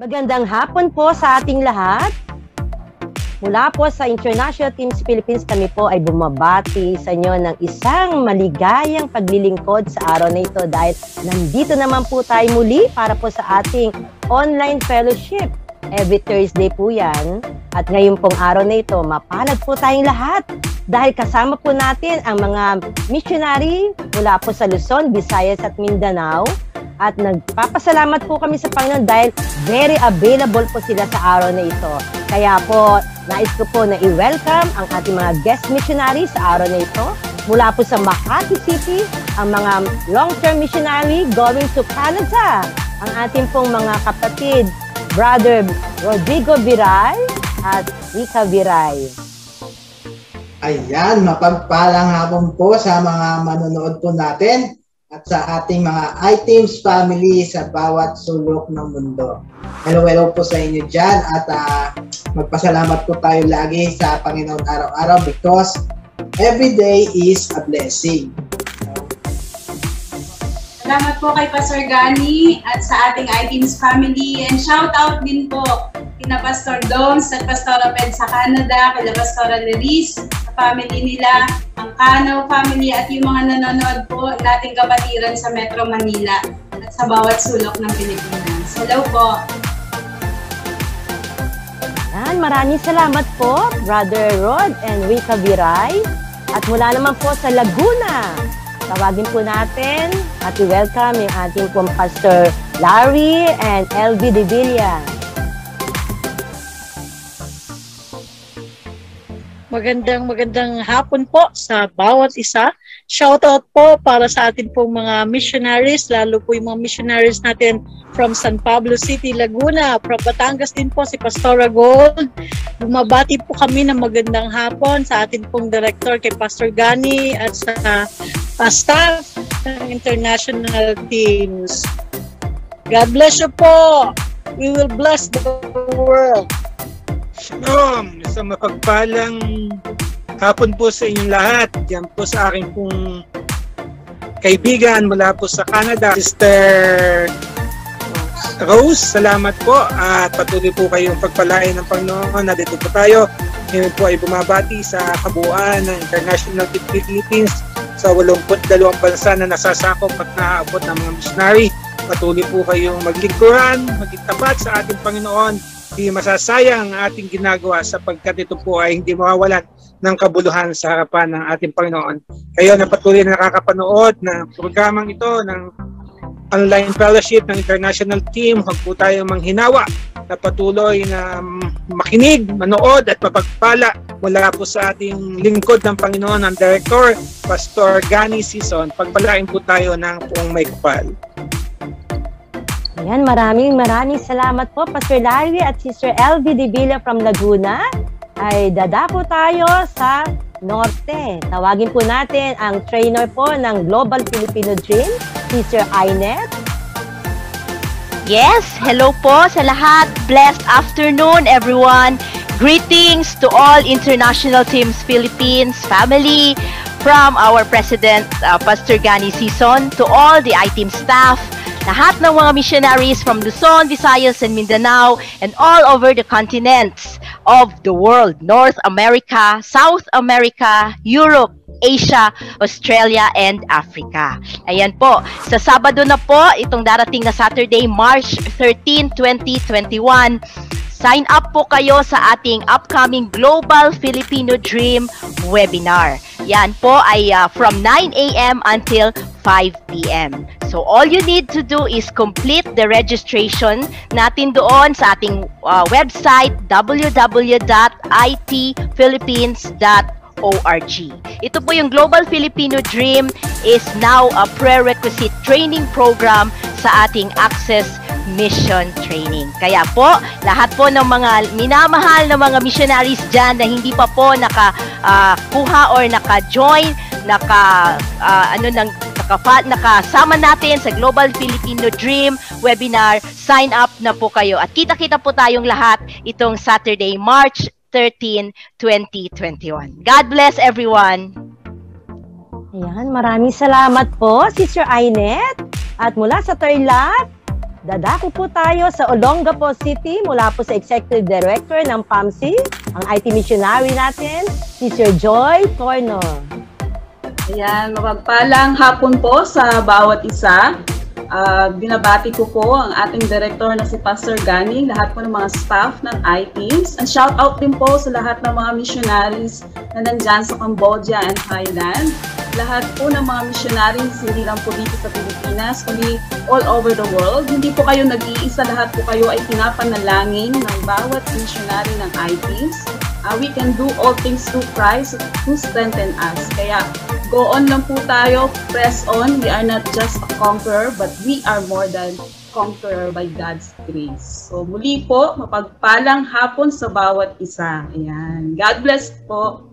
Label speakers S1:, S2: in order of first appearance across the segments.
S1: Magandang hapon po sa ating lahat. Mula po sa International Teams Philippines, kami po ay bumabati sa inyo ng isang maligayang paglilingkod sa araw na ito dahil nandito naman po tayo muli para po sa ating online fellowship. Every Thursday po yan. At ngayon pong araw na ito, mapalad po tayong lahat dahil kasama po natin ang mga missionary mula po sa Luzon, Visayas at Mindanao. At nagpapasalamat po kami sa Panginoon dahil very available po sila sa araw na ito. Kaya po, nais ko po na i-welcome ang ating mga guest missionary sa araw na ito. Mula po sa Makati City, ang mga long-term missionary going to Canada. Ang ating pong mga kapatid, Brother Rodrigo Viray at Rika Viray.
S2: Ayan, mapagpalang hapon po sa mga manonood po natin at sa ating mga iTeams family sa bawat sulok ng mundo. Hello po sa inyo dyan at magpasalamat po tayo lagi sa Panginoon araw-araw because every day is a blessing.
S3: Salamat po kay Pastor Gani at sa ating iTeams family and shout out din po kina Pastor Doms at Pastora Ped sa Canada, kila Pastora Neris, sa family nila, ang Cano family at yung mga nanonood po nating kapatiran sa Metro Manila at sa bawat sulok ng Pilipinas. Hello po!
S1: Yan, maraming salamat po, Brother Rod and Rika Viray. At mula naman po sa Laguna, tawagin po natin at i-welcome yung ating pong Pastor Larry and LV De Villa.
S4: Magandang hapon po sa bawat isa. Shoutout po para sa ating pong mga missionaries, lalo po yung mga missionaries natin from San Pablo City, Laguna. From Batangas din po si Pastora Gold. Bumabati po kami ng magandang hapon sa ating pong director kay Pastor Gani at sa staff ng international teams. God bless you po. We will bless the world.
S5: Shalom! Isang mapagpalang hapon po sa inyong lahat. Diyan po sa aking pong kaibigan mula po sa Canada, Sister Rose. Salamat po at patuloy po kayong pagpalain ng Panginoon. Nandito po tayo. Ngayon po ay bumabati sa kabuuan ng International Team Philippines sa 82 bansa na nasasakop at naaabot ng mga missionary. Patuloy po kayong maglingkuran, maging tapat sa ating Panginoon. Hindi masasayang ang ating ginagawa sapagkat ito po ay hindi mawawalan ng kabuluhan sa harapan ng ating Panginoon. Kayo na patuloy na nakakapanood ng programang ito ng online fellowship ng international team, huwag po tayo manghinawa na patuloy na makinig, manood at mapagpala mula po sa ating lingkod ng Panginoon, ang Director, Pastor Gani Sison. Pagpalain po tayo ng buong may kapal.
S1: Ayan, maraming salamat po, Pastor Larry at Sister LV De Villa from Laguna. Ay dadako tayo sa Norte. Tawagin po natin ang trainer po ng Global Filipino Dream, Sister Ainet.
S6: Yes, hello po sa lahat. Blessed afternoon, everyone. Greetings to all International Teams Philippines family from our President, Pastor Gani Sison, to all the iTeam staff, lahat ng mga missionaries from Luzon, Visayas, and Mindanao, and all over the continents of the world, North America, South America, Europe, Asia, Australia, and Africa. Ayan po, sa Sabado na po, itong darating na Saturday, March 13, 2021, sign up po kayo sa ating upcoming Global Filipino Dream webinar. Yan po ay from 9 a.m. until 5 p.m. So all you need to do is complete the registration natin doon sa ating website www.itphilippines.org. Ito po yung Global Filipino Dream is now a prerequisite training program sa ating Access Mission Training. Kaya po, lahat po ng mga minamahal na mga missionaries dyan na hindi pa po nakakuha or naka-join, nakasama natin sa Global Filipino Dream webinar, sign up na po kayo. At kita-kita po tayong lahat itong Saturday, March 13, 2021. God bless everyone!
S1: Ayan, maraming salamat po, Sister Ainet. At mula sa Tarlac, Dadako po tayo sa Olongapo City mula po sa Executive Director ng PAMC, ang IT missionary natin, si Sir Joy Torno.
S7: Ayan, mapagpalang hapon po sa bawat isa. Binabati ko po ang ating director na si Pastor Gani, lahat po ng mga staff ng iTeams. And shout out din po sa lahat ng mga missionaries na nandyan sa Cambodia and Thailand. Lahat po ng mga missionaries, hindi lang po dito sa Pilipinas, kundi all over the world. Hindi po kayo nag-iisa, lahat po kayo ay pinapanalangin ng bawat missionary ng iTeams. We can do all things through Christ who strengthen us. Kaya go on lang po tayo, press on. We are not just a conqueror, but we are more than conqueror by God's grace. So muli po, mapagpalang hapon sa bawat isa. Ayan. God bless po.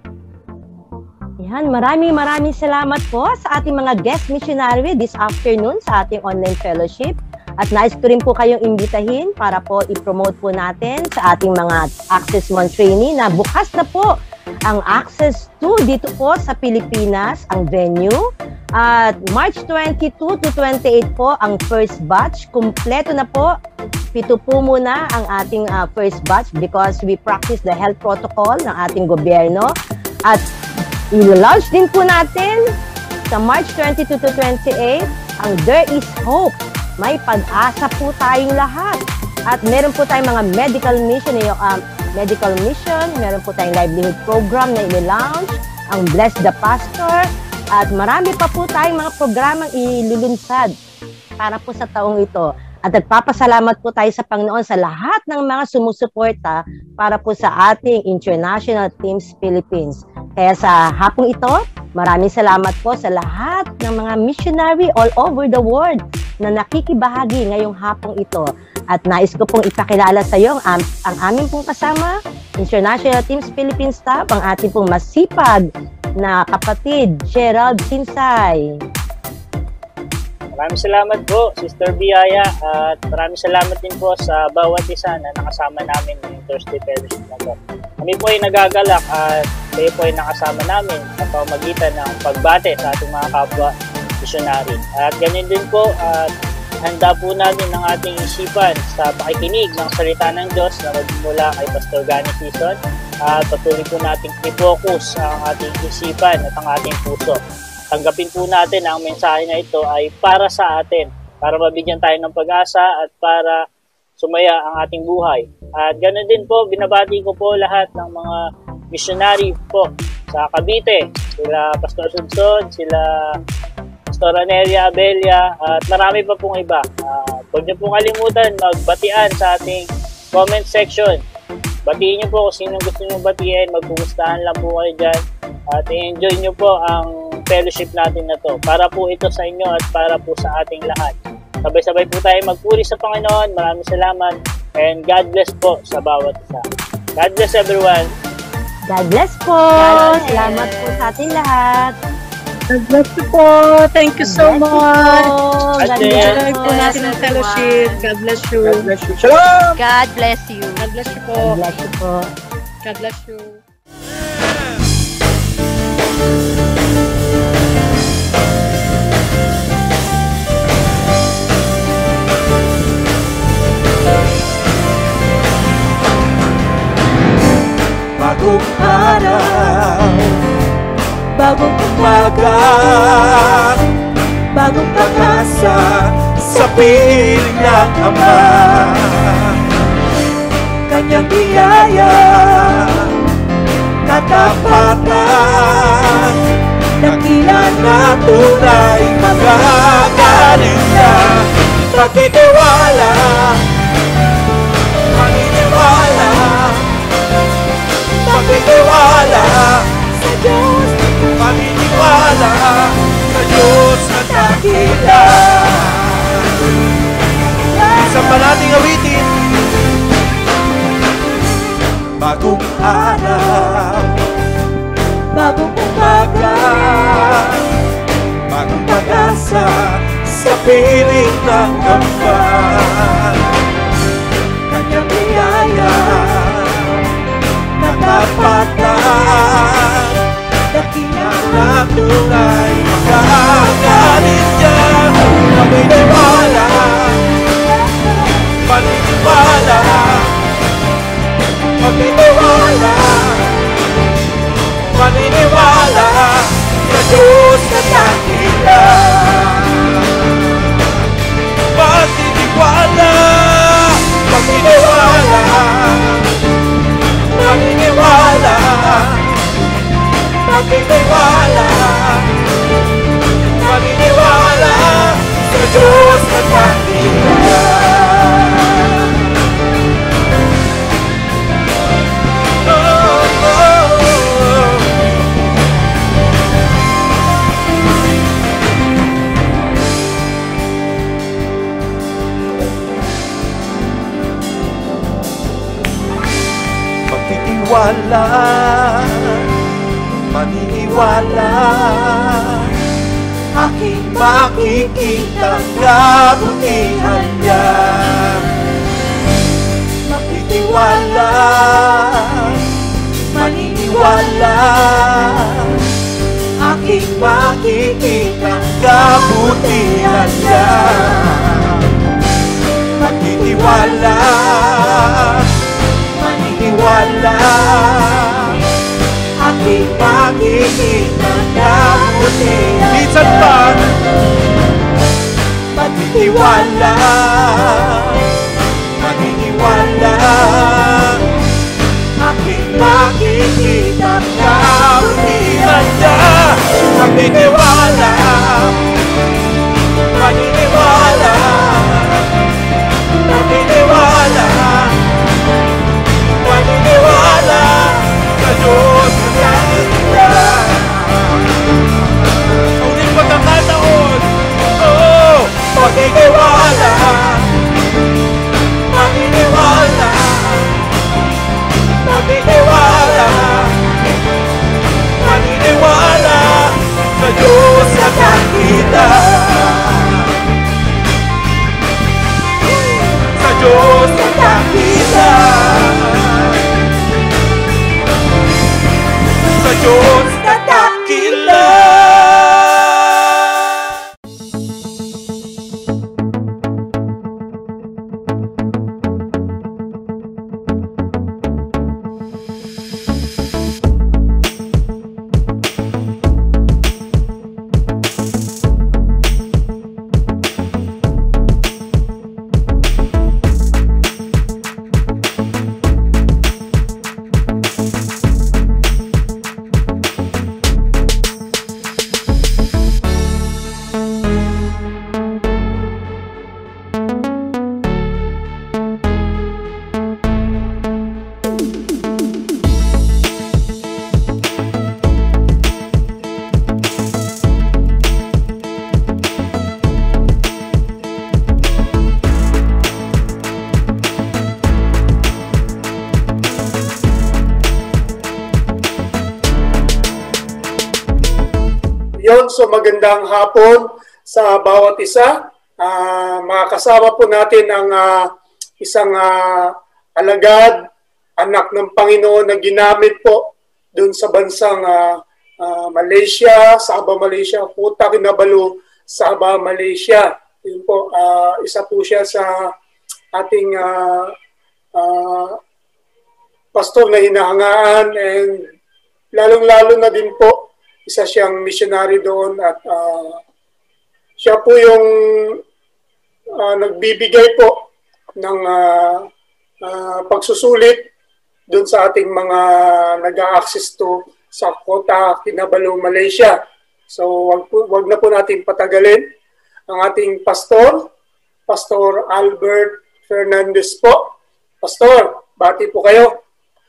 S1: Yan, maraming salamat po sa ating mga guest missionary this afternoon sa ating online fellowship. At nais ko rin po kayong imbitahin para po i-promote po natin sa ating mga Access One trainee na bukas na po ang Access 2 dito po sa Pilipinas, ang venue. At March 22 to 28 po ang first batch. Kumpleto na po. 7 po muna ang ating first batch because we practice the health protocol ng ating gobyerno. At i-launch din po natin sa March 22 to 28 ang There is Hope. May pag-asa po tayong lahat. At meron po tayong mga medical mission, meron po tayong livelihood program na i-launch, ang Bless the Pastor, at marami pa po tayong mga programang ilulunsad para po sa taong ito. At nagpapasalamat po tayo sa Panginoon sa lahat ng mga sumusuporta para po sa ating International Teams Philippines. Kaya sa hapong ito, maraming salamat po sa lahat ng mga missionary all over the world na nakikibahagi ngayong hapong ito. At nais ko pong ipakilala sa iyo ang aming pong kasama, International Teams Philippines staff, ang ating pong masipag na kapatid, Gerald Sinsay.
S8: Maraming salamat po, Sister Biaya, at maraming salamat din po sa bawat isa na nakasama namin ngayong Thursday Fellowship na po. Kami po ay nagagalak at kayo po ay nakasama namin sa pamamagitan ng pagbate sa ating mga kapwa missionary. At ganyan din po, at handa po natin ang ating isipan sa pakikinig ng salita ng Diyos na magmula kay Pastor Gani Season. At patuloy po natin i-focus ang ating isipan at ang ating puso. Tanggapin po natin ang mensahe na ito ay para sa atin, para mabigyan tayo ng pag-asa at para sumaya ang ating buhay. At ganoon din po, binabati ko po lahat ng mga missionary po sa Cavite, sila Pastor Sunson, sila Pastor Anelia Abelia, at marami pa pong iba. Huwag niyo pong kalimutan magbatian sa ating comment section. Batiin niyo po kung sino gusto niyo batiin, magkumustahan lang po kayo dyan. At i-enjoy niyo po ang fellowship natin na to. Para po ito sa inyo at para po sa ating lahat. Sabay-sabay po tayo magpuri sa Panginoon. Maraming salamat. And God bless po sa bawat isa. God bless everyone.
S1: God bless po. Salamat po sa ating lahat.
S4: God bless you po. Thank you so much.
S1: God bless
S4: po natin ang fellowship. God bless you.
S5: God bless you. Shalom!
S6: God bless you.
S4: God bless you po.
S1: God bless you po.
S4: God bless you.
S9: Bagong araw, bagong umaga, bagong pag-asa sa piling ng Ama. Kanyang biyaya, katapatan, dakila na tunay magagaling niya. Pagtitiwala, pagtitiwala, pagtitiwala sa Diyos, pagtitiwala sa Diyos na dakila. Isang pa nating awitin. Bagong araw, bagong umaga, bagong pag-asa sa piling ng Ama. Kanyang biyaya, nakapatan, dakila na tunay magagaling niya. Pagtitiwala, magtitiwala, maniniwala, aking makikita kabutihan niya. Magtitiwala, maniniwala, aking makikita kabutihan niya. Magtitiwala, maniniwala, aking makikita kabutihan. Minsan pa, magtitiwala, maniniwala, aking makikita kabutihan niya. Magtitiwala, maniniwala, maniniwala, maniniwala sa Diyos na kita. Sa uling pagkakataon, maniniwala, maniniwala, maniniwala, maniniwala sa Diyos na kita. Sa Diyos na kita. Sa Diyos na dakila.
S10: So magandang hapon sa bawat isa. Makakasama po natin ang isang alagad, anak ng Panginoon na ginamit po dun sa bansang Malaysia, Sabah, Malaysia, Kota Kinabalu, Sabah, Malaysia. Yun po, isa po siya sa ating pastor na hinahangaan, and lalong-lalo na din po isa siyang missionary doon, at siya po yung nagbibigay po ng pagsusulit doon sa ating mga nag-a-access to sa Kota Kinabalu, Malaysia. So wag na po natin patagalin ang ating pastor, Pastor Albert Fernandez po. Pastor, bati po kayo.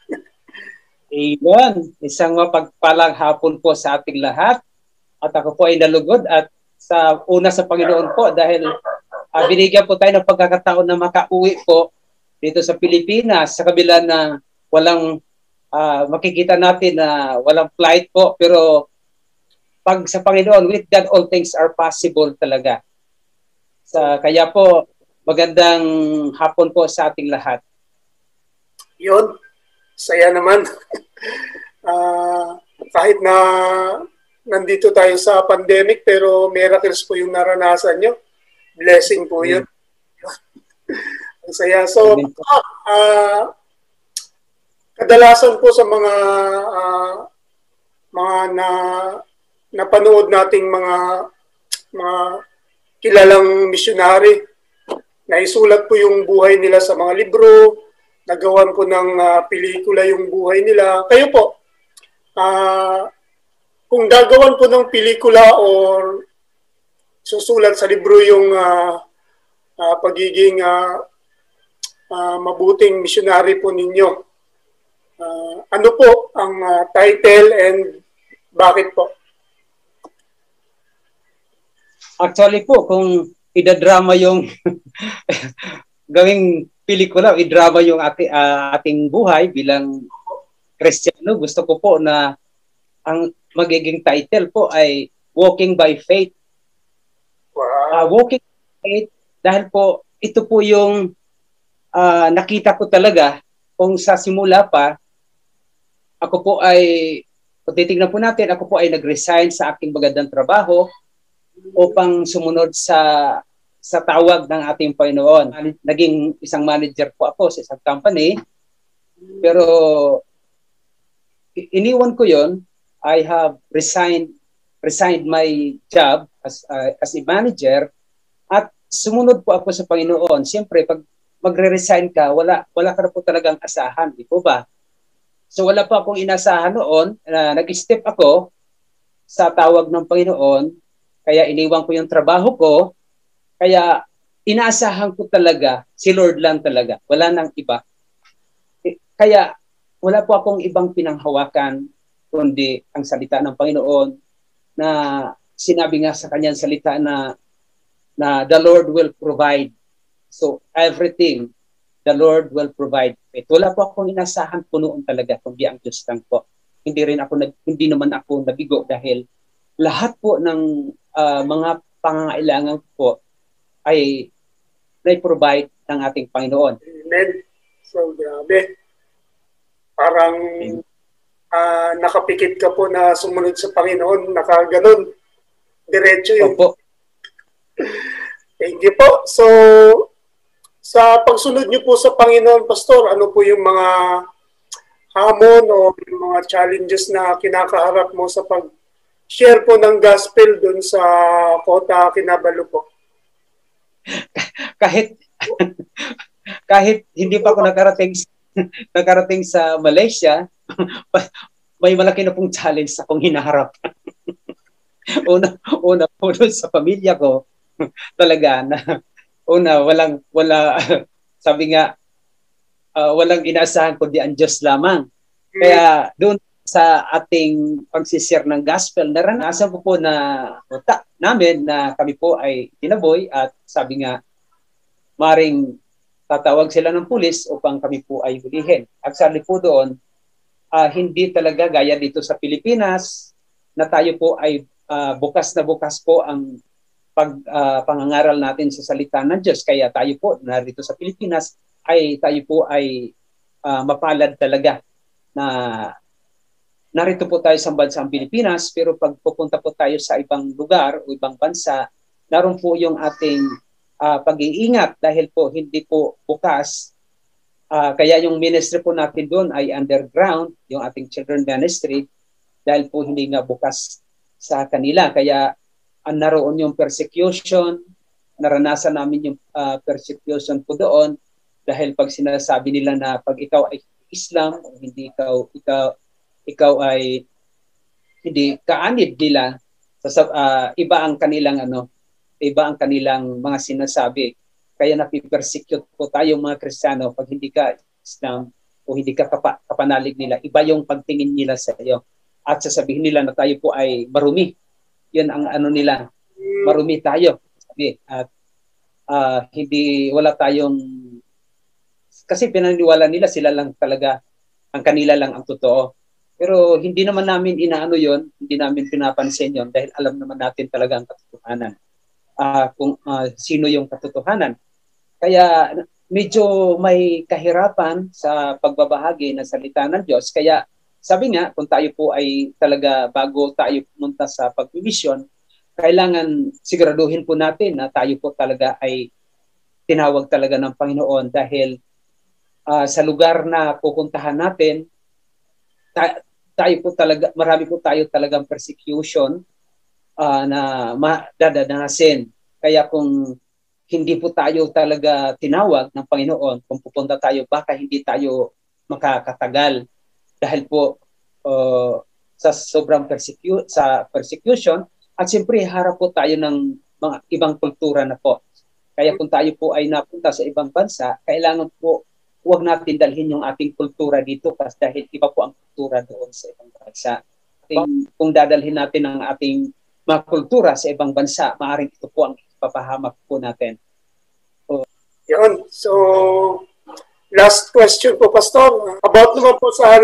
S11: Amen. Isang mapagpalang hapon po sa ating lahat. At ako po ay nalugod at sa Panginoon po dahil binigyan po tayo ng pagkakataon na makauwi po dito sa Pilipinas sa kabila na walang makikita natin na walang flight po, pero pag sa Panginoon, with God all things are possible talaga. Kaya po magandang hapon po sa ating lahat.
S10: Yun. Saya naman. Kahit na nandito tayo sa pandemic, pero miracles po yung naranasan nyo. Blessing po yun. Ang saya. So, kadalasan po sa mga napanood nating mga kilalang missionary, naisulat po yung buhay nila sa mga libro, nagawan po ng pelikula yung buhay nila. Kayo po, kung gagawan po ng pelikula or susulat sa libro yung pagiging mabuting missionary po ninyo, ano po ang title and bakit po?
S11: Actually po, kung idadrama yung gawing pelikula, idrama yung ating buhay bilang Kristiyano, gusto ko po na ang magiging title po ay Walking by Faith. Walking by Faith dahil po ito po yung nakita ko talaga kung sa simula pa ako po ay, kung titignan po natin, ako po ay nag-resign sa aking magandang trabaho upang sumunod sa tawag ng ating Panginoon. Naging isang manager po ako sa isang company, pero iniwan ko yon. I have resigned my job as a manager at sumunod po ako sa Panginoon. Siyempre, pag magre-resign ka, wala ka na po talagang asahan, di po ba? So wala pa akong inasahan noon, nag-step ako sa tawag ng Panginoon, kaya iniwan ko yung trabaho ko, kaya inaasahan ko talaga, si Lord lang talaga, wala nang iba. Kaya wala po akong ibang pinanghawakan, kundi ang salita ng Panginoon, na sinabi nga sa kanyang salita na the Lord will provide. So everything, the Lord will provide. Wala po akong inasahan po noon talaga, kundi ang Diyos lang po. Hindi naman ako nabigo dahil lahat po ng mga pangangailangan po ay na-provide ng ating Panginoon.
S10: Amen. So grabe. Parang nakapikit ka po na sumunod sa Panginoon, nakaganon. Diretso yun.
S11: Opo.
S10: Thank you po. So, sa pagsunod niyo po sa Panginoon, Pastor, ano po yung mga hamon o yung mga challenges na kinakaharap mo sa pag-share po ng gospel dun sa Kota Kinabalu po?
S11: kahit hindi pa ako nakarating sa Malaysia, may malaki na pong challenge akong hinaharap. una po dun sa pamilya ko, talaga na sabi nga, walang inaasahan kundi ang Diyos lamang. Kaya doon sa ating pagsishare ng gospel, naranasan ko po namin na kami po ay tinaboy at sabi nga, maring tatawag sila ng pulis upang kami po ay hulihin. Actually po doon, hindi talaga gaya dito sa Pilipinas na tayo po ay bukas na bukas po ang pangangaral natin sa salita ng Diyos. Kaya tayo po narito sa Pilipinas tayo po ay mapalad talaga na narito po tayo sa bansang Pilipinas, pero pag pupunta po tayo sa ibang lugar o ibang bansa, naroon po yung ating pag-iingat dahil po hindi po bukas. Kaya yung ministry po natin doon ay underground, yung ating children ministry, dahil po hindi nga bukas sa kanila. Kaya naroon yung persecution, naranasan namin yung persecution po doon dahil pag sinasabi nila na pag ikaw ay Islam, hindi ikaw ay hindi kaanib nila, iba ang kanilang mga sinasabi. Kaya napipersecute po tayong mga Kristiyano pag hindi ka Islam o hindi ka kapanalig nila. Iba yung pagtingin nila sa iyo. At sasabihin nila na tayo po ay marumi. Yun ang nila, marumi tayo. At wala tayong, kasi pinaniwala nila sila lang talaga, ang kanila lang ang totoo. Pero hindi naman namin inaano yon, hindi namin pinapansin yon dahil alam naman natin talaga ang katotohanan. Kung sino yung katotohanan. Kaya medyo may kahirapan sa pagbabahagi ng salita ng Diyos. Kaya sabi nga, kung tayo po ay talaga bago tayo pumunta sa pagmimisyon, kailangan siguraduhin po natin na tayo po talaga ay tinawag talaga ng Panginoon dahil sa lugar na pupuntahan natin, tayo po talaga, marami po tayo talagang persecution na dadanasin. Kaya kung hindi po tayo talaga tinawag ng Panginoon, kung pupunta tayo, baka hindi tayo makakatagal. Dahil po sa sobrang persecution at siyempre harap po tayo ng mga ibang kultura na po. Kaya kung tayo po ay napunta sa ibang bansa, kailangan po huwag natin dalhin yung ating kultura dito kasi dahil iba po ang kultura doon sa ibang bansa. Kung dadalhin natin ang ating mga kultura sa ibang bansa, maaaring ito po ang ipapahamak po natin.
S10: Yun. So, last question po, Pastor. About naman po sa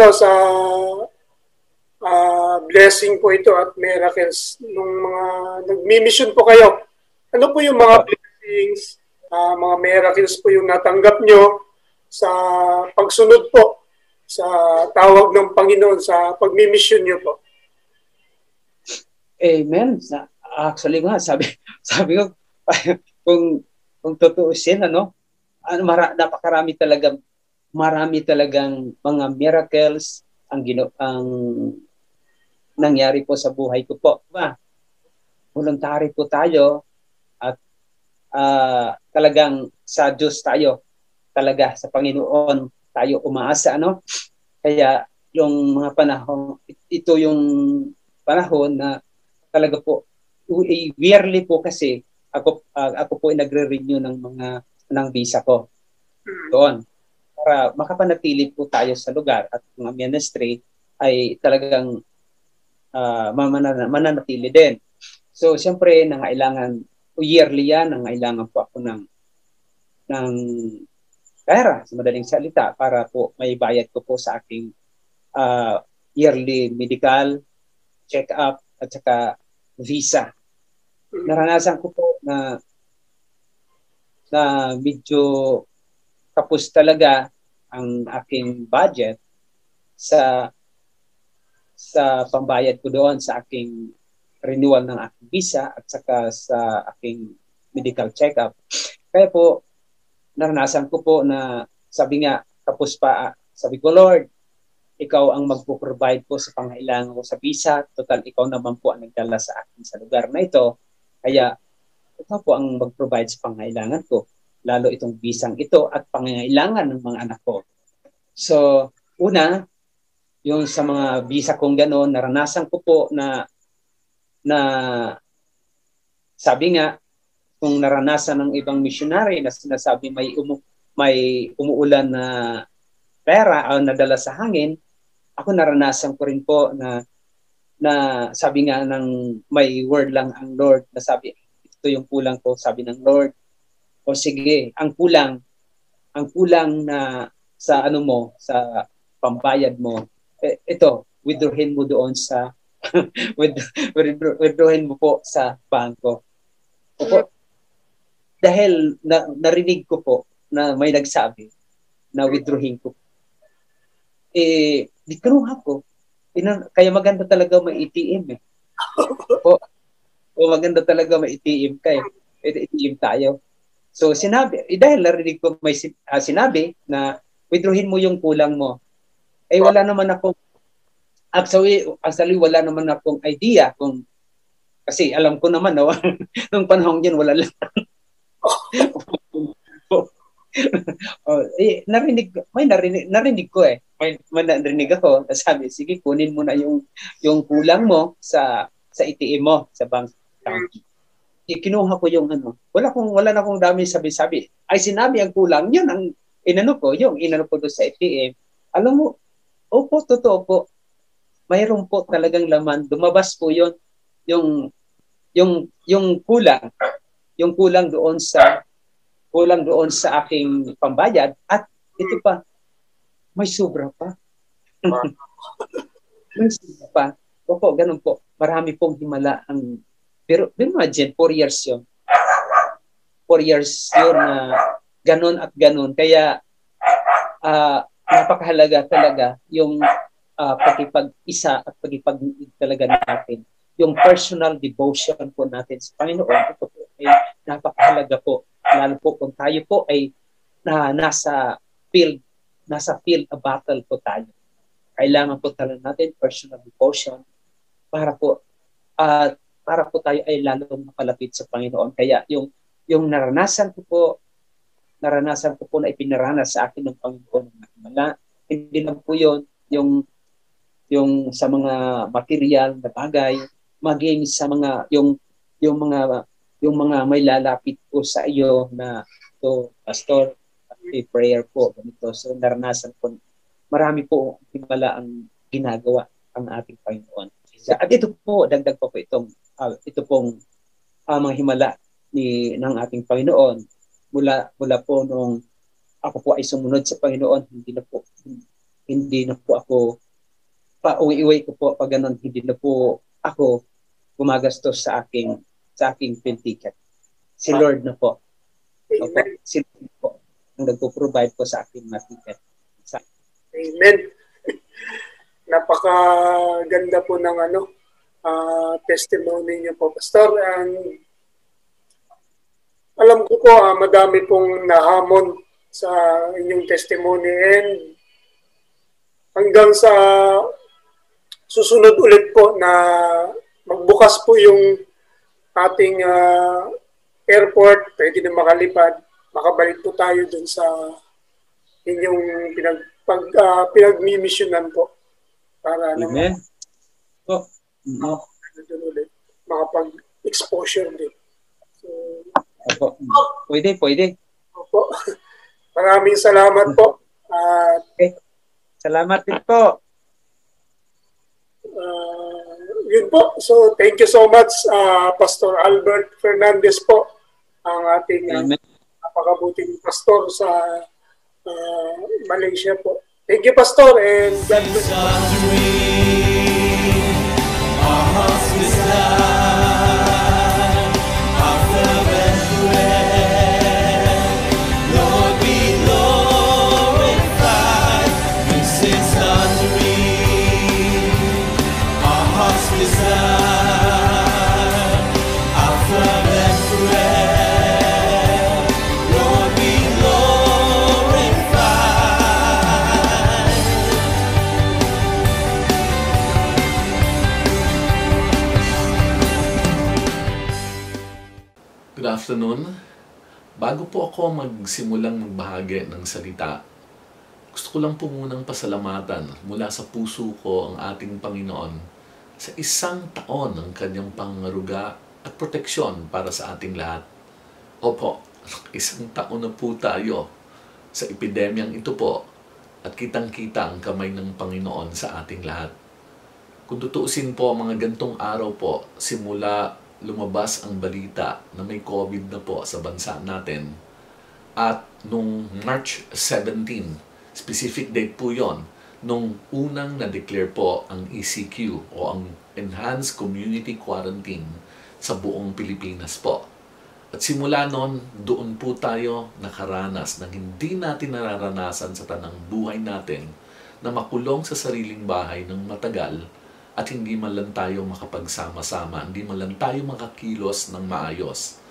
S10: blessing po ito at miracles nung mga nagmi-mission po kayo. Ano po yung mga blessings, mga miracles po yung natanggap nyo sa pagsunod po sa tawag ng Panginoon sa pagmi-mission nyo po?
S11: Amen. Actually nga, sabi ko, kung tutuusin, marami talagang mga miracles ang nangyari po sa buhay ko po. Voluntary po tayo at talagang sa Diyos tayo, talaga sa Panginoon tayo umaasa, Kaya yung mga panahon, ito yung panahon na talaga po, yearly po kasi ako po ay nagre-renew ng visa ko doon para makapanatili po tayo sa lugar at mga ministry ay talagang mananatili din. So, siyempre, nangailangan, yearly yan, nangailangan po ako ng pera, sa madaling salita, para po may bayad ko po sa aking yearly medical check-up at saka visa. Naranasan ko po na medyo kapos talaga ang aking budget sa pambayad ko doon sa aking renewal ng aking visa at saka sa aking medical check-up. Kaya po, naranasan ko po na sabi nga, kapos pa, sabi ko, Lord, ikaw ang magpo-provide po sa pangailangan ko sa visa. Total, ikaw naman po ang nagdala sa akin sa lugar na ito. Kaya, ikaw po ang mag-provide sa pangailangan ko. Lalo itong visang ito at pangailangan ng mga anak ko. So, una, yung sa mga visa kong gano'n, naranasan ko po na sabi nga, kung naranasan ng ibang missionary na sinasabi may umuulan na pera o nadala sa hangin, ako naranasan ko rin po na sabi nga ng may word lang ang Lord na sabi, ito yung kulang ko, sabi ng Lord, o sige, ang kulang na sa sa pambayad mo, ito, withdrawin mo doon sa withdrawin mo po sa bangko. Opo. Dahil narinig ko po na may nagsabi na withdrawin ko. Di kinuha ko. Kaya maganda talaga may ATM . O maganda talaga may ATM kayo. ATM tayo. So sinabi, dahil narinig ko may sinabi na withdrawin mo yung kulang mo. Wala naman akong actually wala naman akong idea kung kasi alam ko naman nung panahon yun wala lang. Narinig ko may narinig ako na sabi, sige kunin mo na yung kulang mo sa ATM mo sa bank account. Kinuha ko yung wala na akong dami sabi-sabi. Ay sinabi ang kulang, yun ang inano ko doon sa ATM. Alam mo, opo, totoo po. Mayroon po talagang laman. Dumabas po yun. Yung kulang doon sa aking pambayad at ito pa, may sobra pa. May sobra pa. Opo, ganun po. Marami pong himala pero imagine, 4 years yun. 4 years yun na ganun at ganun. Kaya napakahalaga talaga yung pagkipag-isa at pagkipag-iig talaga natin. Yung personal devotion po natin sa Panginoon, ito po ay napakahalaga po. Lalo po kung tayo po ay nasa field a battle po tayo. Kailangan po talaga natin personal devotion para po tayo ay lalong mapalapit sa Panginoon. Kaya yung naranasan ko po na ipinaranas sa akin ng Panginoon hindi lang po yun yung sa mga material na bagay, maging sa mga yung mga may lalapit po sa iyo na to pastor, prayer po ganito. So naranasan ko marami po himala ang ginagawa ang ating Panginoon. At ito po dagdag po ito pong mga himala ng ating Panginoon mula po nung ako po ay sumunod sa Panginoon, hindi na po ako pauwi-uwi ko po pag ganun, hindi na po ako gumagastos sa aking plane ticket. Si Lord na po. Opo, si Lord po ang nagpo-provide po sa aking mga ticket.
S10: Amen. Napakaganda po ng testimony niyo po, Pastor. And alam ko po, madami pong nahamon sa inyong testimony, and hanggang sa susunod ulit po na magbukas po yung ating airport, pwede na makalipad, makabalik po tayo dun sa inyong pinagmimisyonan po para
S11: Amen.
S10: dun ulit makapag-exposure din. So,
S11: Opo. Pwede.
S10: opo. Maraming salamat po.
S11: Salamat din po.
S10: Yun po. So, thank you so much, Pastor Albert Fernandez po, ang ating napakabuting pastor sa Malaysia po. Thank you, Pastor, and God bless
S12: Good afternoon. Bago po ako magsimulang magbahagi ng salita, gusto ko lang po munang pasalamatan mula sa puso ko ang ating Panginoon sa 1 taon ng kanyang pangaruga at proteksyon para sa ating lahat. Opo, 1 taon na po tayo sa epidemyang ito po at kitang-kita ang kamay ng Panginoon sa ating lahat. Kung tutuusin po, mga gantong araw po, simula lumabas ang balita na may COVID na po sa bansa natin. At nung March 17, specific date po yon, nung unang na-declare po ang ECQ o ang Enhanced Community Quarantine sa buong Pilipinas po. At simula noon, doon po tayo nakaranas ng hindi natin nararanasan sa tanang buhay natin na makulong sa sariling bahay ng matagal at hindi man lang tayo makapagsama-sama, hindi man lang tayo makakilos ng maayos.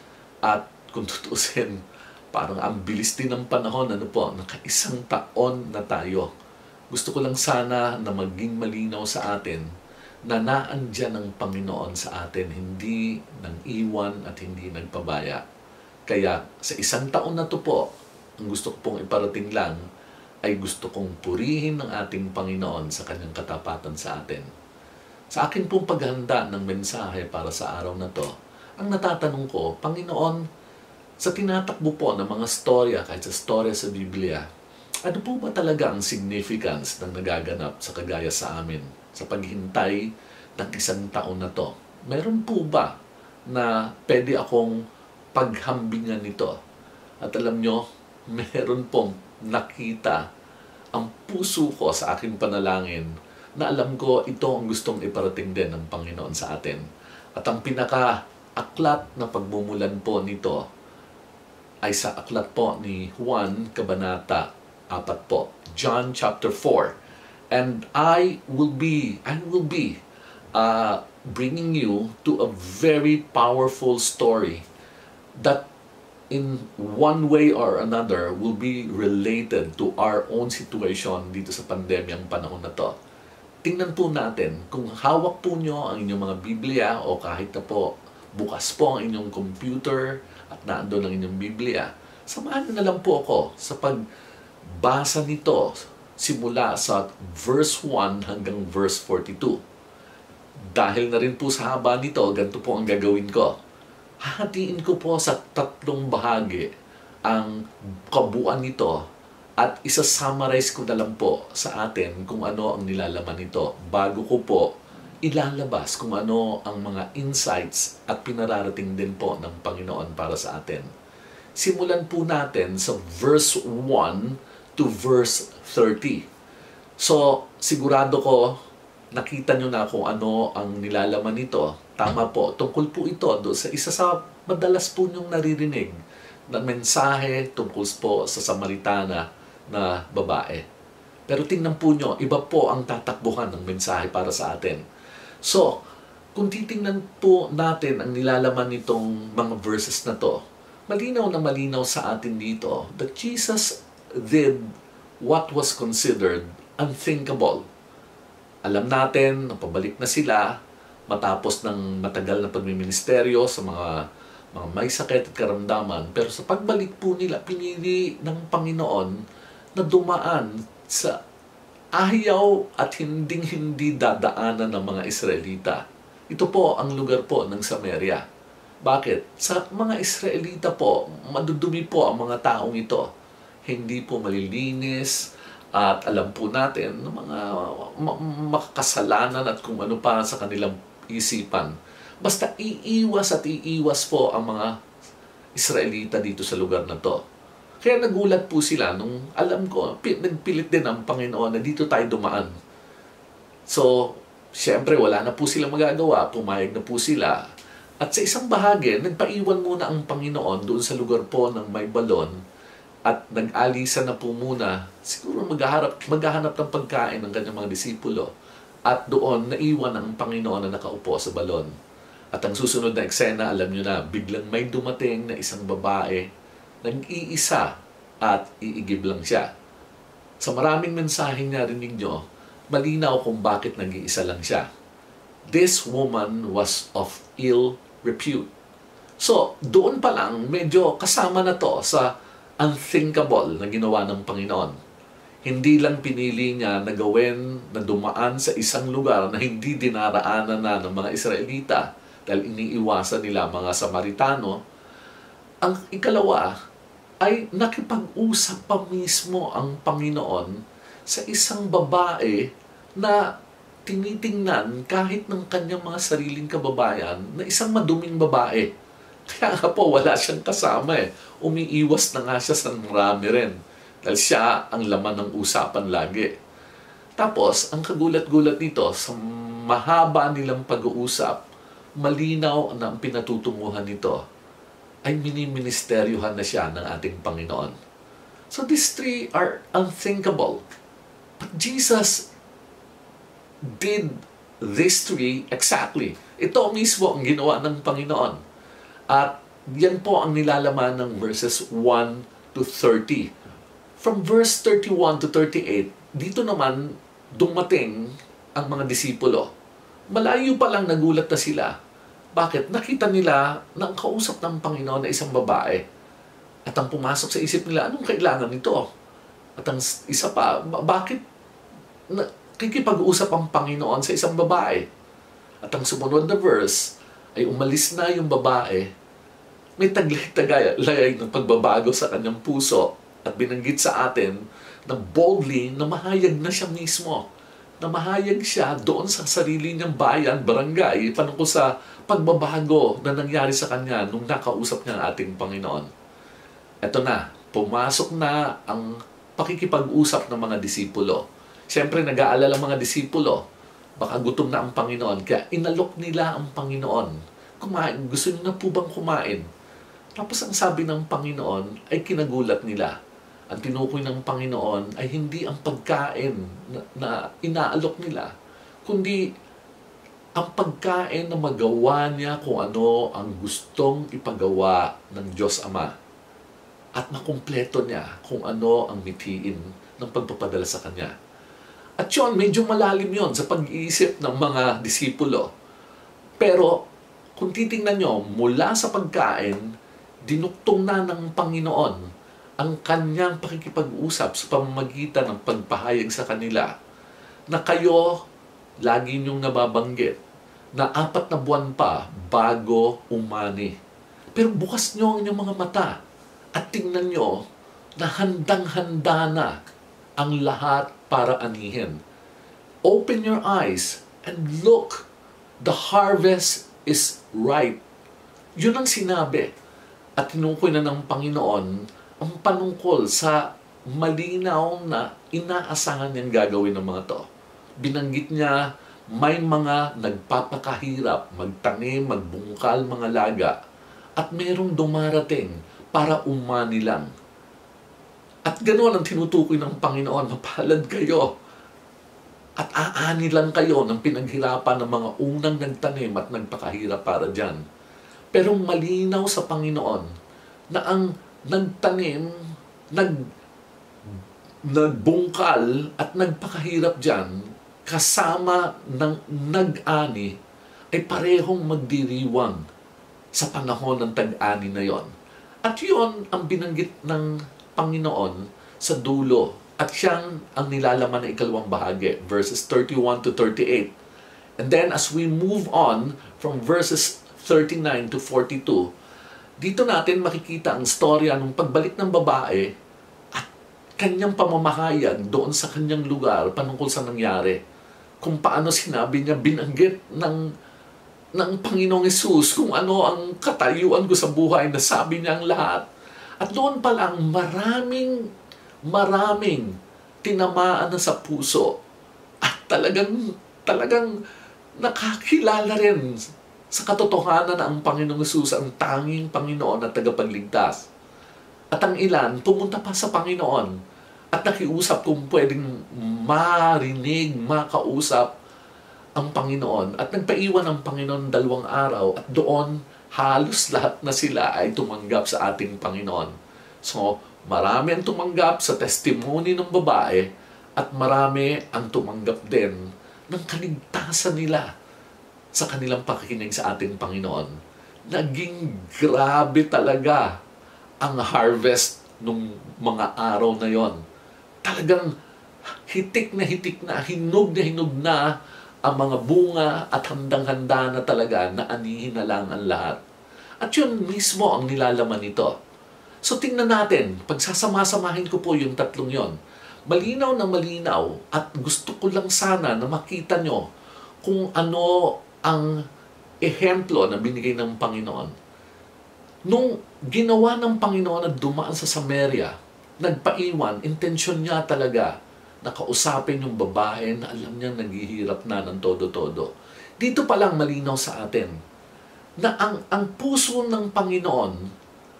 S12: At kung tutusin, parang ang bilis din ng panahon, naka-1 taon na tayo. Gusto ko lang sana na maging malinaw sa atin na naandyan ang Panginoon sa atin, hindi nang iwan at hindi nagpabaya. Kaya sa 1 taon na to po, ang gusto ko pong iparating lang ay gusto kong purihin ng ating Panginoon sa kanyang katapatan sa atin. Sa akin pong paghanda ng mensahe para sa araw na to, ang natatanong ko, Panginoon, sa tinatakbo po ng mga storya, kahit sa storya sa Biblia, ano po ba talaga ang significance ng nagaganap sa kagaya sa amin sa paghintay ng 1 taon na to? Meron po ba na pwede akong paghambingan nito? At alam nyo, meron pong nakita ang puso ko sa aking panalangin na alam ko ito ang gustong iparating din ng Panginoon sa atin. At ang pinaka-aklat na pagmumulan po nito ay sa aklat po ni Juan Kabanata 4 po. John chapter 4. And I will be bringing you to a very powerful story that in one way or another will be related to our own situation dito sa pandemyang panahon na to. Tingnan po natin, kung hawak po nyo ang inyong mga Biblia o kahit na po bukas po ang inyong computer at naandun ang inyong Biblia, samahan nyo na lang po ako sa pagbasa nito simula sa verse 1 hanggang verse 42. Dahil na rin po sa haba nito, ganito po ang gagawin ko. Hahatiin ko po sa 3 bahagi ang kabuuan nito at isa-summarize ko na lang po sa atin kung ano ang nilalaman nito bago ko po ilalabas kung ano ang mga insights at pinararating din po ng Panginoon para sa atin. simulan po natin sa verse 1 to verse 30. So, sigurado ko, nakita nyo na kung ano ang nilalaman nito. Tama po, tungkol po ito doon sa isa sa madalas po nyong naririnig na mensahe tungkol po sa Samaritana na babae. Pero tingnan po nyo, iba po ang tatakbuhan ng mensahe para sa atin. So, kung titingnan po natin ang nilalaman nitong mga verses na to, malinaw na malinaw sa atin dito that Jesus did what was considered unthinkable. Alam natin na pabalik na sila matapos ng matagal na pagmiministeryo sa mga may sakit at karamdaman. Pero sa pagbalik po nila, pinili ng Panginoon na dumaan sa ayaw at hinding-hindi dadaanan ng mga Israelita. Ito po ang lugar po ng Samaria. Bakit? Sa mga Israelita po, madudumi po ang mga taong ito. Hindi po malilinis at alam po natin ng mga makakasalanan at kung ano pa sa kanilang isipan. Basta iiwas at iiwas po ang mga Israelita dito sa lugar na to. Kaya nagulat po sila nung alam ko, nagpilit din ang Panginoon na dito tayo dumaan. So, siyempre wala na po silang magagawa, pumayag na po sila. At sa isang bahagi, nagpaiwan muna ang Panginoon doon sa lugar po ng may balon at nag-alisa na po muna, siguro maghahanap ng pagkain ng kanyang mga disipulo. At doon, naiwan ang Panginoon na nakaupo sa balon. At ang susunod na eksena, alam nyo na, biglang may dumating na isang babae, nag-iisa at iigib lang siya. Sa maraming mensaheng narinig nyo, malinaw kung bakit nag-iisa lang siya. This woman was of ill repute. So, doon pa lang, medyo kasama na to sa unthinkable na ginawa ng Panginoon. Hindi lang pinili niya na gawin na dumaan sa isang lugar na hindi dinaraanan na ng mga Israelita dahil iniiwasan nila mga Samaritano. Ang ikalawa ay nakipag-usap pa mismo ang Panginoon sa isang babae na tinitingnan kahit ng kanyang mga sariling kababayan na isang maduming babae. Kaya nga po, wala siyang kasama eh. Umiiwas na nga siya sa marami rin. Dahil siya ang laman ng usapan lagi. Tapos, ang kagulat-gulat nito, sa mahaba nilang pag-uusap, malinaw na ang pinatutunguhan nito ay miniministeryohan na siya ng ating Panginoon. So these three are unthinkable. But Jesus did these three exactly. Ito mismo ang ginawa ng Panginoon. At yan po ang nilalaman ng verses 1 to 30. From verse 31 to 38, dito naman dumating ang mga disipulo. Malayo pa lang nagulat na sila. Bakit? Nakita nila na ang kausap ng Panginoon na isang babae. At ang pumasok sa isip nila, anong kailangan nito? At ang isa pa, bakit kikipag-usap ang Panginoon sa isang babae? At ang sumunod na verse ay umalis na yung babae. May taglay-tagay ng pagbabago sa kanyang puso at binanggit sa atin na boldly na mahayag na siya mismo. Na mahayag siya doon sa sarili niyang bayan, barangay, panungkol sa pagbabago na nangyari sa kanya nung nakausap niya ang ating Panginoon. Eto na, pumasok na ang pakikipag-usap ng mga disipulo. Siyempre, nag-aalala mga disipulo, baka gutom na ang Panginoon, kaya inalok nila ang Panginoon. Kumain, gusto niyo na po bang kumain? Tapos ang sabi ng Panginoon ay kinagulat nila. Ang tinukoy ng Panginoon ay hindi ang pagkain na inaalok nila, kundi ang pagkain na magawa niya kung ano ang gustong ipagawa ng Diyos Ama. At makumpleto niya kung ano ang mithiin ng pagpapadala sa Kanya. At yun, medyo malalim yon sa pag-iisip ng mga disipulo. Pero kung titingnan nyo, mula sa pagkain, dinuktong na ng Panginoon ang kanyang pakikipag-usap sa pamamagitan ng pagpahayag sa kanila na kayo, lagi niyong nababanggit, na 4 na buwan pa bago umani. Pero bukas niyo ang inyong mga mata at tingnan niyo na handang-handa na ang lahat para anihin. Open your eyes and look, the harvest is ripe. Yun ang sinabi. at tinukoy na ng Panginoon ang panungkol sa malinaw na inaasahan niyang gagawin ng mga to. Binanggit niya may mga nagpapakahirap, magtanim, magbungkal mga laga, at merong dumarating para umani lang. At ganoon ang tinutukoy ng Panginoon, mapalad kayo at aani lang kayo ng pinaghirapan ng mga unang nagtanim at nagpakahirap para dyan. Pero malinaw sa Panginoon na ang nagtanim, nagbungkal at nagpakahirap dyan, kasama ng nag-ani, ay parehong magdiriwang sa panahon ng tag-ani na yon. At yon ang binanggit ng Panginoon sa dulo. At siyang ang nilalaman ng ikalawang bahagi, verses 31 to 38. And then as we move on from verses 39 to 42, dito natin makikita ang storya ng pagbalik ng babae at kanyang pamamahayag doon sa kanyang lugar panungkol sa nangyari. Kung paano sinabi niya, binanggit ng Panginoong Hesus kung ano ang katayuan ko sa buhay, nasabi niya ang lahat. At doon pa lang maraming tinamaan na sa puso at talagang nakakilala rin sa katotohanan na ang Panginoong Hesus ang tanging Panginoon at tagapagligtas. At ang ilan pumunta pa sa Panginoon at nakiusap kung pwedeng marinig, makausap ang Panginoon, at nagpaiwan ang Panginoon 2 araw, at doon halos lahat na sila ay tumanggap sa ating Panginoon. So, marami ang tumanggap sa testimony ng babae at marami ang tumanggap din ng kaligtasan nila sa kanilang pakikinig sa ating Panginoon. Naging grabe talaga ang harvest nung mga araw na yon. Talagang hitik na, hinog na ang mga bunga at handang-handa na talaga na anihin na lang ang lahat. At yun mismo ang nilalaman nito. So tingnan natin, pagsasama-samahin ko po yung tatlong yon. Malinaw na malinaw, at gusto ko lang sana na makita nyo kung ano ang ehemplo na binigay ng Panginoon. Nung ginawa ng Panginoon na dumaan sa Samaria, nagpaiwan, intensyon niya talaga na kausapin yung babae na alam niya naghihirap na ng todo-todo. Dito pa lang malinaw sa atin na ang puso ng Panginoon,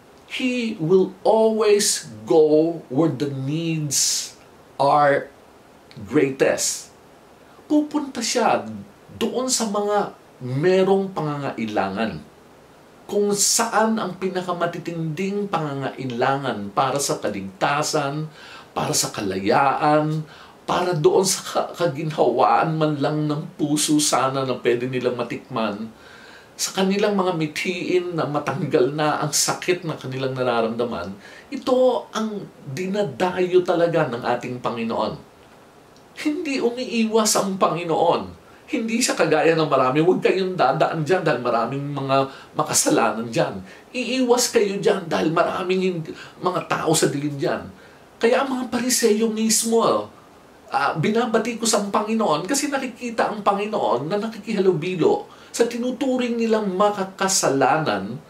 S12: He will always go where the needs are greatest. Pupunta siya doon sa mga merong pangangailangan. Kung saan ang pinakamatitinding pangangailangan para sa kaligtasan, para sa kalayaan, para doon sa kaginhawaan man lang ng puso sana na pwede nilang matikman, sa kanilang mga mithiin na matanggal na ang sakit na kanilang nararamdaman, ito ang dinadayo talaga ng ating Panginoon. Hindi umiiwas ang Panginoon. Hindi siya kagaya ng marami, huwag kayong dadaan dyan dahil maraming mga makasalanan dyan. Iiwas kayo dyan dahil maraming mga tao sa dilim dyan. Kaya ang mga Pariseyo mismo, binabati ko sa Panginoon kasi nakikita ang Panginoon na nakikihalubilo sa tinuturing nilang makakasalanan,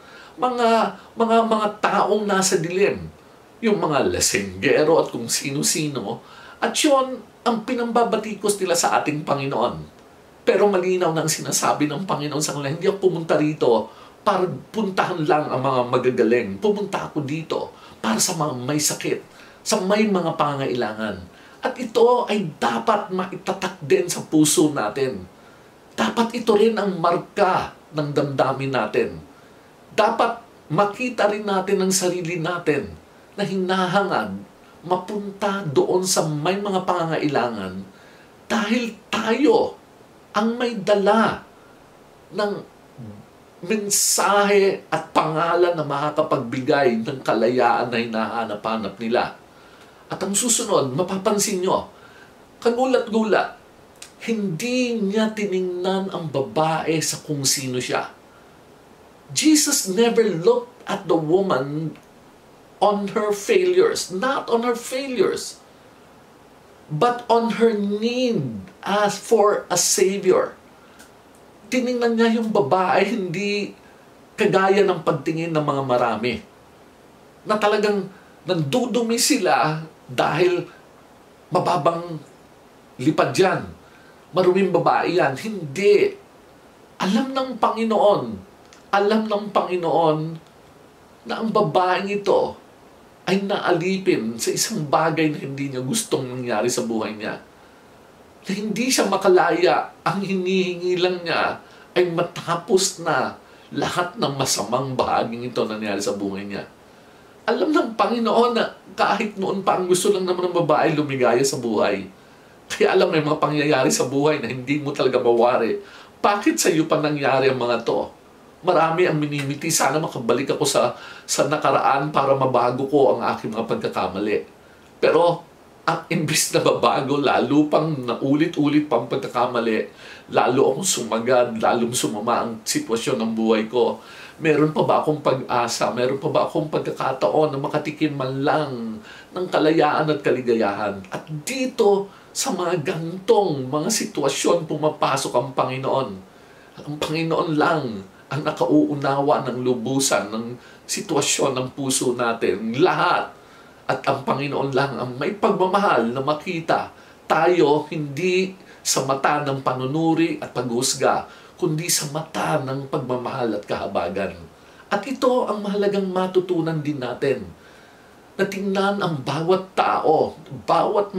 S12: mga taong nasa dilim. Yung mga lasenggero at kung sino-sino. At yun ang pinambabatikos nila sa ating Panginoon. Pero malinaw na ang sinasabi ng Panginoon sa kanila, hindi ako pumunta rito para puntahan lang ang mga magagaling. Pumunta ako dito para sa mga may sakit, sa may mga pangailangan. At ito ay dapat maitatak din sa puso natin. Dapat ito rin ang marka ng damdamin natin. Dapat makita rin natin ang sarili natin na hinahangad mapunta doon sa may mga pangangailangan dahil tayo ang may dala ng mensahe at pangalan na makakapagbigay ng kalayaan na hinahanap-hanap nila. At ang susunod, mapapansin nyo, kagulat-gulat, hindi niya tiningnan ang babae sa kung sino siya. Jesus never looked at the woman on her failures, not on her failures, but on her need as for a Savior. Tiningnan niya yung babae, hindi kagaya ng pagtingin ng mga marami. na talagang nandudumi sila dahil mababang lipad yan. Maruming babae yan. Hindi. Alam ng Panginoon na ang babaeng ito ay naalipin sa isang bagay na hindi niya gustong nangyari sa buhay niya. Na hindi siya makalaya. Ang hinihingi lang niya ay matapos na lahat ng masamang bahaging ito na nangyari sa buhay niya. Alam ng Panginoon na kahit noon pa ang gusto lang naman ng babae lumigaya sa buhay. Kaya alam may mga pangyayari sa buhay na hindi mo talaga mawari. Bakit sa iyo pa nangyari ang mga to? Marami ang minimiti. Sana makabalik ako sa nakaraan para mabago ko ang aking mga pagkakamali. Pero ang imbis na mabago, lalo pang naulit-ulit pang pagkakamali, lalo akong sumagad, lalong sumama ang sitwasyon ng buhay ko. Meron pa ba akong pag-asa? Meron pa ba akong pagkakataon na makatikim man lang ng kalayaan at kaligayahan? At dito, sa mga gantong mga sitwasyon, pumapasok ang Panginoon. Ang Panginoon lang ang nakauunawa ng lubusan ng sitwasyon ng puso natin. Lahat. At ang Panginoon lang ang may pagmamahal na makita tayo hindi sa mata ng panunuri at paghusga, kundi sa mata ng pagmamahal at kahabagan. At ito ang mahalagang matutunan din natin. Na tingnan ang bawat tao, bawat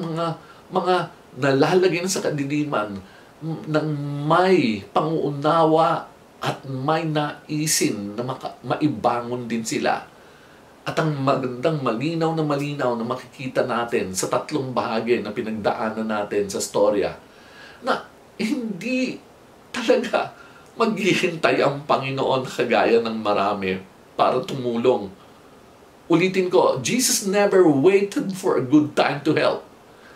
S12: mga nalalagay na sa kadiliman ng may panguunawa at may naisin na maibangon din sila. At ang magandang malinaw na makikita natin sa tatlong bahagi na pinagdaanan natin sa storya, na hindi talaga maghihintay ang Panginoon kagaya ng marami para tumulong. Ulitin ko, Jesus never waited for a good time to help.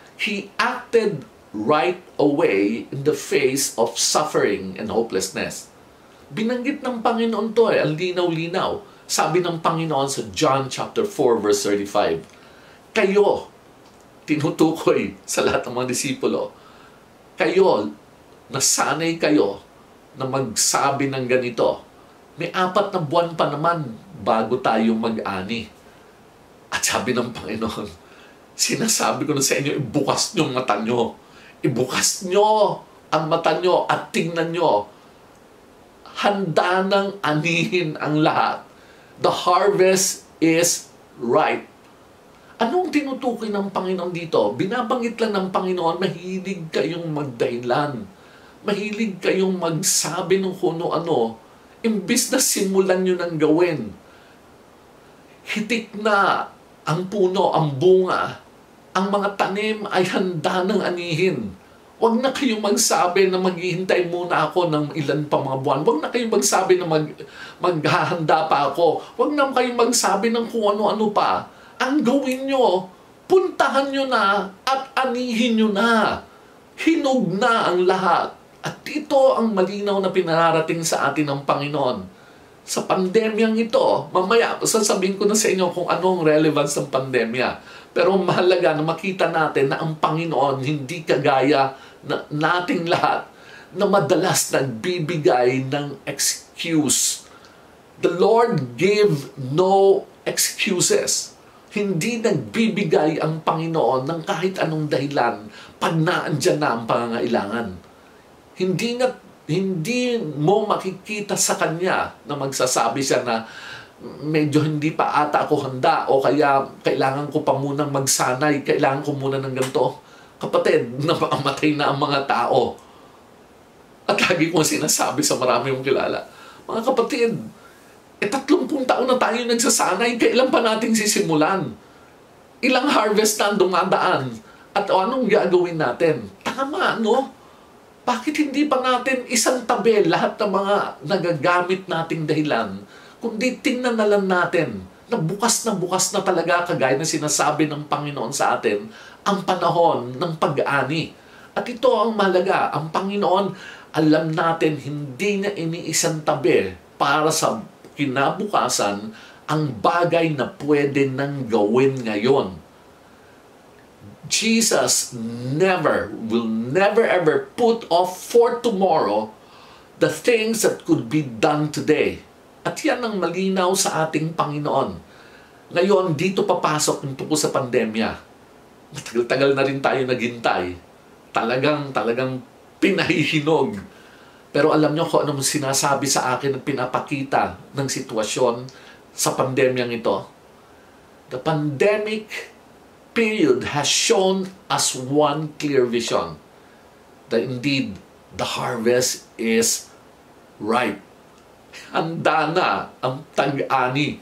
S12: He acted right away in the face of suffering and hopelessness. Binanggit ng Panginoon to ang linaw-linaw. Sabi ng Panginoon sa John chapter 4 verse 35, kayo, tinutukoy sa lahat ng mga disipulo, kayo, nasanay kayo na magsabi ng ganito. May 4 na buwan pa naman bago tayo mag-ani. At sabi ng Panginoon, sinasabi ko na sa inyo, ibukas nyo ang mata nyo. Ibukas nyo ang mata nyo at tingnan nyo. Handa nang anihin ang lahat. The harvest is ripe. Anong tinutukoy ng Panginoon dito? Binabanggit lang ng Panginoon, mahilig kayong magdahilan. Mahilig kayong magsabi ng kung ano. Imbis na simulan nyo ng gawin. Hitik na ang puno, ang bunga. Ang mga tanim ay handa ng anihin. Huwag na kayong magsabi na maghihintay muna ako ng ilan pa mga buwan. Huwag na kayong magsabi na maghahanda pa ako. Huwag na kayong magsabi ng kung ano-ano pa. Ang gawin nyo, puntahan nyo na at anihin nyo na. Hinog na ang lahat. At ito ang malinaw na pinararating sa atin ng Panginoon. Sa pandemyang ito, mamaya sasabihin ko na sa inyo kung anong relevance ng pandemya. Pero mahalaga na makita natin na ang Panginoon hindi kagaya na nating lahat na madalas nagbibigay ng excuse. The Lord gave no excuses. Hindi nagbibigay ang Panginoon ng kahit anong dahilan pag naandyan na ang pangangailangan. Hindi mo makikita sa Kanya na magsasabi siya na medyo hindi pa ata ako handa o kaya kailangan ko pa munang magsanay, kailangan ko muna ng ganito. Kapatid, napakamatay na ang mga tao. At lagi kong sinasabi sa marami mong kilala, mga kapatid, 30 taon na tayo nagsasanay, kailan pa natin sisimulan? Ilang harvest na dumadaan? At anong gagawin natin? Tama, no? Bakit hindi pa natin isang tabi lahat ng mga nagagamit nating dahilan? Kundi tingnan na lang natin na bukas na talaga kagaya na sinasabi ng Panginoon sa atin ang panahon ng pag-ani. At ito ang mahalaga. Ang Panginoon, alam natin, hindi na iniisang tabi para sa kinabukasan ang bagay na pwede nang gawin ngayon. Jesus will never ever put off for tomorrow the things that could be done today. At yan ang malinaw sa ating Panginoon. Ngayon, dito papasok yung tungkol sa pandemya. Matagal-tagal na rin tayo naghintay. Talagang pinahihinog. Pero alam nyo kung anong sinasabi sa akin at pinapakita ng sitwasyon sa pandemyang ito? The pandemic period has shown us one clear vision. That indeed, the harvest is ripe. Handa na ang tag-ani.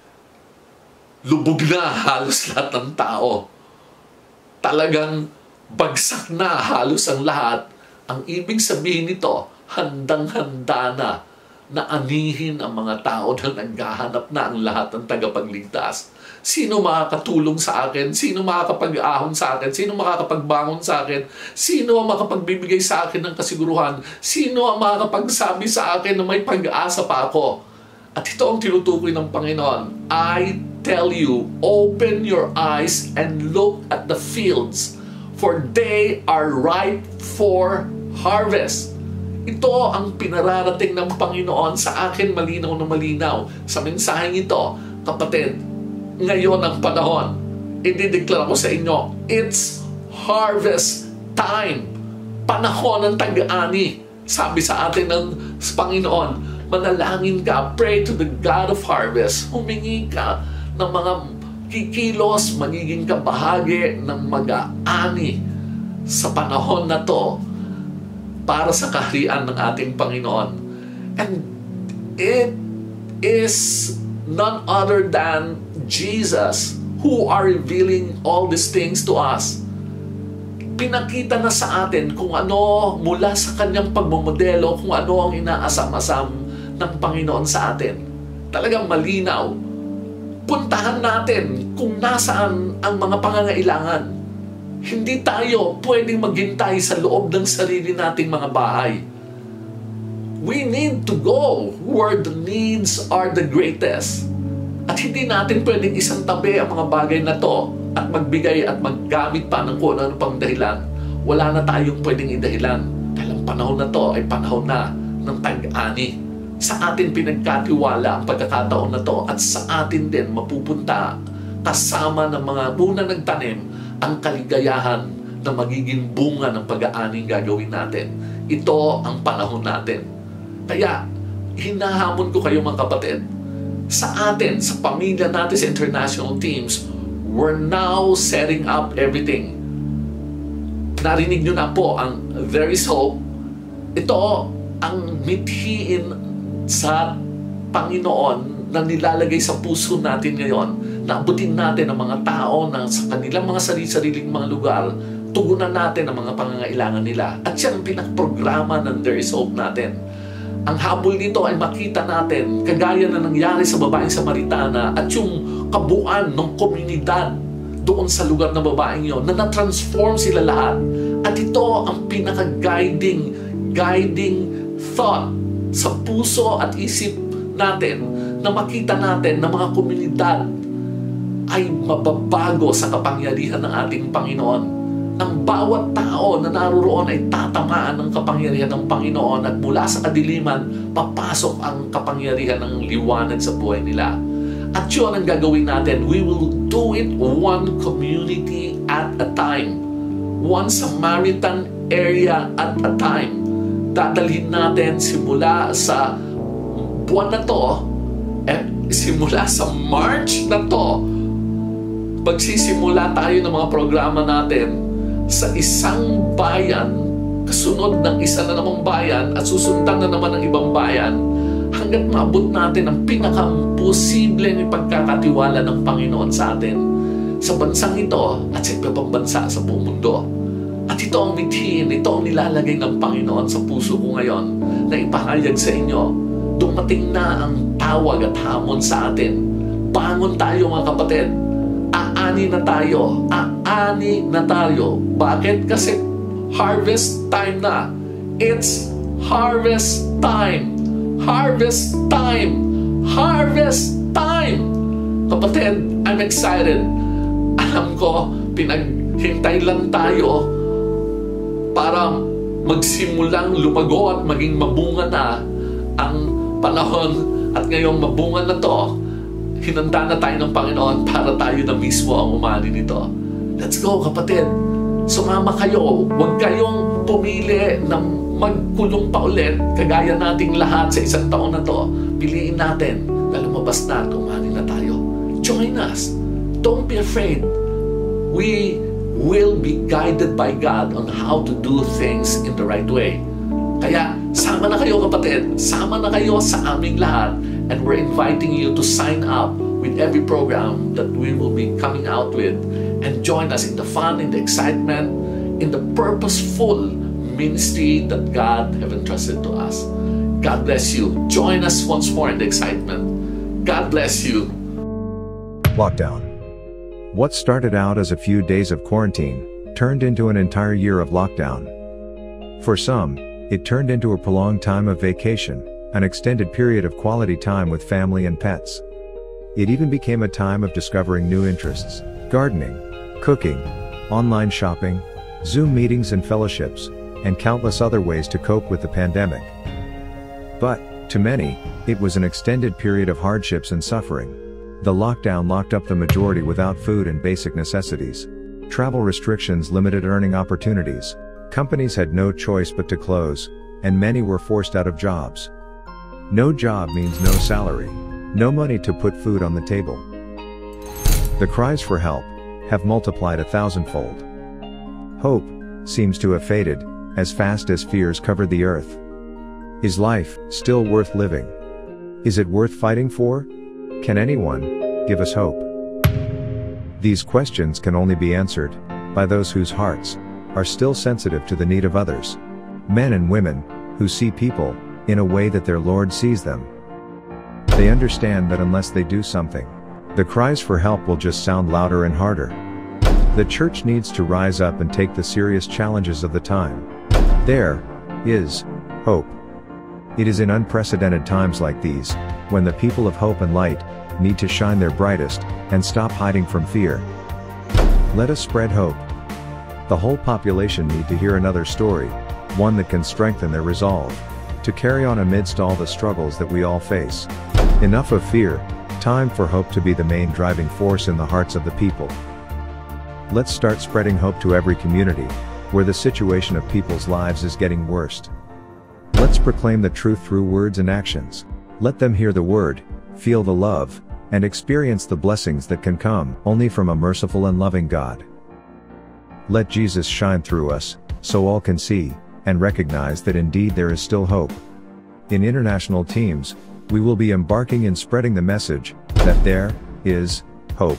S12: Lubog na halos lahat ng tao. Talagang bagsak na halos ang lahat. Ang ibig sabihin nito, handang-handa na anihin ang mga tao na naghahanap na ang lahat ng tagapagligtas. Sino makakatulong sa akin? Sino makakapag-ahon sa akin? Sino makakapagbangon sa akin? Sino ang makapagbibigay sa akin ng kasiguruhan? Sino ang makakapagsabi sa akin na may pag-asa pa ako? At ito ang tinutukoy ng Panginoon. I tell you, open your eyes and look at the fields, for they are ripe for harvest. Ito ang pinararating ng Panginoon sa akin malinaw na malinaw. Sa mensaheng ito, kapatid, ngayon ang panahon. Idideklara ko sa inyo, it's harvest time. Panahon ng tag-ani. Sabi sa atin ng Panginoon, manalangin ka, pray to the God of harvest. Humingi ka ng mga kikilos, magiging kabahagi ng mag-aani sa panahon na to para sa kaharian ng ating Panginoon. And it is none other than Jesus who are revealing all these things to us. Pinakita na sa atin kung ano mula sa kanyang pagmamodelo, kung ano ang inaasam-asam ng Panginoon sa atin. Talagang malinaw. Puntahan natin kung nasaan ang mga pangangailangan. Hindi tayo pwedeng maghintay sa loob ng sarili nating mga bahay. We need to go where the needs are the greatest. At hindi natin pwedeng isang tabi ang mga bagay na to at magbigay at maggamit pa ng kung ano pang dahilan. Wala na tayong pwedeng idahilan. Dahil ang panahon na to ay panahon na ng tag-ani. Sa atin pinagkatiwala ang pagkakataon na to at sa atin din mapupunta kasama ng mga unang nagtanim ang kaligayahan na magiging bunga ng pag-aaning gagawin natin. Ito ang panahon natin. Kaya, hinahamon ko kayo mga kapatid, sa atin, sa pamilya natin, sa international teams, we're now setting up everything. Narinig nyo na po ang There is Hope. Ito ang mithiin sa Panginoon na nilalagay sa puso natin ngayon. Naabutin natin ang mga tao na sa kanilang mga sarili-sariling mga lugar, tugunan natin ang mga pangangailangan nila. At yan ang pinakprograma ng There is Hope natin. Ang habol nito ay makita natin, kagaya na nangyari sa babaeng Samaritana at yung kabuuan ng komunidad doon sa lugar na babaeng yon, na na-transform sila lahat. At ito ang pinaka-guiding thought sa puso at isip natin, na makita natin na mga komunidad ay mababago sa kapangyarihan ng ating Panginoon. Ang bawat tao na naroon ay tatamaan ng kapangyarihan ng Panginoon at mula sa kadiliman, papasok ang kapangyarihan ng liwanag sa buhay nila. At yun ang gagawin natin. We will do it one community at a time. One Samaritan area at a time. Dadalhin natin simula sa buwan na to, simula sa March na to, magsisimula tayo ng mga programa natin sa isang bayan, kasunod ng isa na namang bayan at susundan na naman ng ibang bayan hanggat maabot natin ang pinakaposibleng ipagkakatiwala ng Panginoon sa atin sa bansang ito at sa ibang bansa sa buong mundo. At ito ang mithiin, ito ang nilalagay ng Panginoon sa puso ko ngayon na ipahayag sa inyo. Dumating na ang tawag at hamon sa atin. Bangon tayo mga kapatid. Aani na tayo. Aani na tayo. Bakit? Kasi harvest time na. It's harvest time. Harvest time. Harvest time. Kapatid, I'm excited. Alam ko, pinaghintay lang tayo para magsimulang lumago at maging mabunga na ang panahon. At ngayong mabunga na to, Hinanda na tayo ng Panginoon para tayo na mismo ang umani nito. Let's go, kapatid. Sumama kayo. Huwag kayong pumili ng magkulong pa ulit kagaya nating lahat sa isang taon na to. Piliin natin na lumabas na at umani na tayo. Join us. Don't be afraid. We will be guided by God on how to do things in the right way. Kaya, sama na kayo kapatid. Sama na kayo sa aming lahat. And we're inviting you to sign up with every program that we will be coming out with and join us in the fun, in the excitement, in the purposeful ministry that God have entrusted to us. God bless you. Join us once more in the excitement. God bless you.
S13: Lockdown. What started out as a few days of quarantine turned into an entire year of lockdown. For some, it turned into a prolonged time of vacation, an extended period of quality time with family and pets. It even became a time of discovering new interests, gardening, cooking, online shopping, Zoom meetings and fellowships, and countless other ways to cope with the pandemic. But, to many, it was an extended period of hardships and suffering. The lockdown locked up the majority without food and basic necessities. Travel restrictions limited earning opportunities. Companies had no choice but to close, and many were forced out of jobs. No job means no salary, no money to put food on the table. The cries for help have multiplied 1,000-fold. Hope seems to have faded as fast as fears covered the earth. Is life still worth living? Is it worth fighting for? Can anyone give us hope? These questions can only be answered by those whose hearts are still sensitive to the need of others. Men and women who see people in a way that their Lord sees them. They understand that unless they do something, the cries for help will just sound louder and harder. The church needs to rise up and take the serious challenges of the time. There is hope. It is in unprecedented times like these, when the people of hope and light need to shine their brightest, and stop hiding from fear. Let us spread hope. The whole population need to hear another story, one that can strengthen their resolve to carry on amidst all the struggles that we all face. Enough of fear, time for hope to be the main driving force in the hearts of the people. Let's start spreading hope to every community, where the situation of people's lives is getting worse. Let's proclaim the truth through words and actions. Let them hear the word, feel the love, and experience the blessings that can come only from a merciful and loving God. Let Jesus shine through us, so all can see and recognize that indeed there is still hope. In international teams, we will be embarking in spreading the message that there is hope.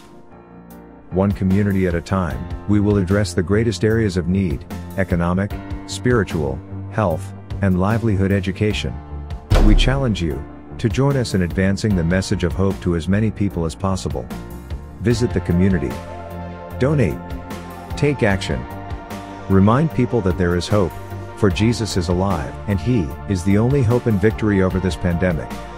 S13: One community at a time, we will address the greatest areas of need: economic, spiritual, health, and livelihood education. We challenge you to join us in advancing the message of hope to as many people as possible. Visit the community. Donate. Take action. Remind people that there is hope, for Jesus is alive, and He is the only hope and victory over this pandemic.